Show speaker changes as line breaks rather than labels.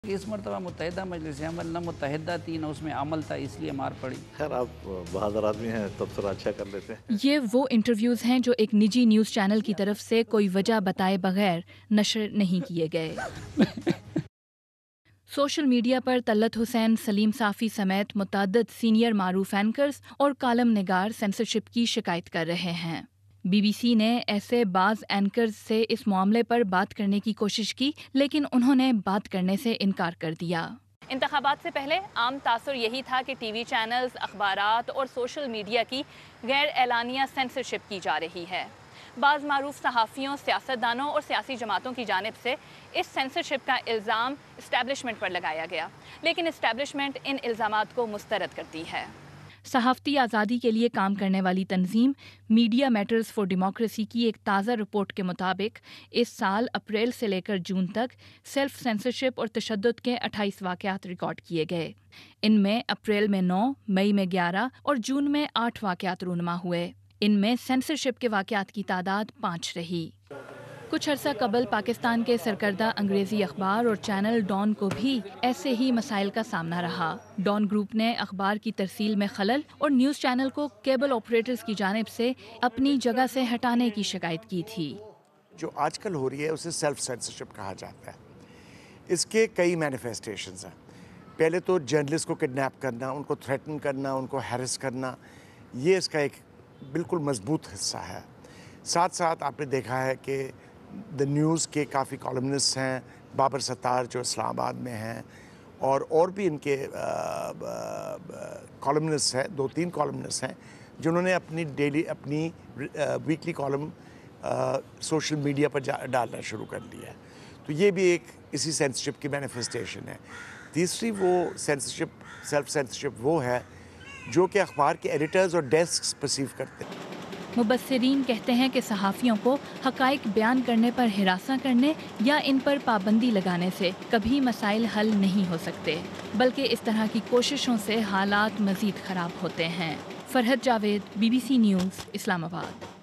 اس مرتبہ متحدہ مجلس عمل نہ متحدہ تھی نہ اس میں عمل تھا، اس لیے مار پڑی۔
خیر آپ بہادر آدمی ہیں، تبصرہ اچھا کر لیتے ہیں۔
یہ وہ انٹرویوز ہیں جو ایک نجی نیوز چینل کی طرف سے کوئی وجہ بتائے بغیر نشر نہیں کیے گئے۔ سوشل میڈیا پر طلعت حسین، سلیم صافی سمیت متعدد سینئر معروف اینکرز اور کالم نگار سینسرشپ کی شکایت کر رہے ہیں۔ بی بی سی نے ایسے بعض اینکرز سے اس معاملے پر بات کرنے کی کوشش کی، لیکن انہوں نے بات کرنے سے انکار کر دیا۔ انتخابات سے پہلے عام تاثر یہی تھا کہ ٹی وی چینلز، اخبارات اور سوشل میڈیا کی غیر اعلانیہ سینسرشپ کی جا رہی ہے۔ بعض معروف صحافیوں، سیاستدانوں اور سیاسی جماعتوں کی جانب سے اس سینسرشپ کا الزام اسٹیبلشمنٹ پر لگایا گیا، لیکن اسٹیبلشمنٹ ان الزامات کو مسترد کرتی ہے۔ صحافتی آزادی کے لیے کام کرنے والی تنظیم میڈیا میٹرز فار ڈیموکریسی کی ایک تازہ رپورٹ کے مطابق اس سال اپریل سے لے کر جون تک سیلف سینسرشپ اور تشدد کے 28 واقعات ریکارڈ کیے گئے۔ ان میں اپریل میں 9، مئی میں 11 اور جون میں 8 واقعات رونما ہوئے۔ ان میں سینسرشپ کے واقعات کی تعداد 5 رہی۔ کچھ عرصہ قبل پاکستان کے سرکردہ انگریزی اخبار اور چینل ڈان کو بھی ایسے ہی مسائل کا سامنا رہا۔ ڈان گروپ نے اخبار کی ترسیل میں خلل اور نیوز چینل کو کیبل آپریٹرز کی جانب سے اپنی جگہ سے ہٹانے کی شکایت کی تھی۔
جو آج کل ہو رہی ہے اسے سیلف سینسرشپ کہا جاتا ہے۔ اس کے کئی مینیفیسٹیشنز ہیں۔ پہلے تو جرنلسٹ کو کڈنیپ کرنا، ان کو تھریٹن کرنا، ان کو ہیرس کرنا، یہ اس کا ایک بالکل مضبوط حصہ ہے۔ ساتھ ساتھ آپ نے دیکھا ہے کہ دا نیوز کے کافی کالمنسٹ ہیں، بابر ستار جو اسلام آباد میں ہیں، اور بھی ان کے کالمنسٹ ہیں، 2-3 کالمنسٹ ہیں جنہوں نے اپنی ویکلی کالم سوشل میڈیا پر ڈالنا شروع کر لیا ہے۔ تو یہ بھی ایک اسی سینسرشپ کی مینیفیسٹیشن ہے۔ تیسری وہ سینسرشپ، سیلف سینسرشپ وہ ہے جو کہ اخبار کے ایڈیٹرز اور ڈیسکس پرسیو کرتے ہیں۔
مبصرین کہتے ہیں کہ صحافیوں کو حقائق بیان کرنے پر ہراساں کرنے یا ان پر پابندی لگانے سے کبھی مسائل حل نہیں ہو سکتے، بلکہ اس طرح کی کوششوں سے حالات مزید خراب ہوتے ہیں۔ فرحت جاوید، BBC نیوز، اسلام آباد۔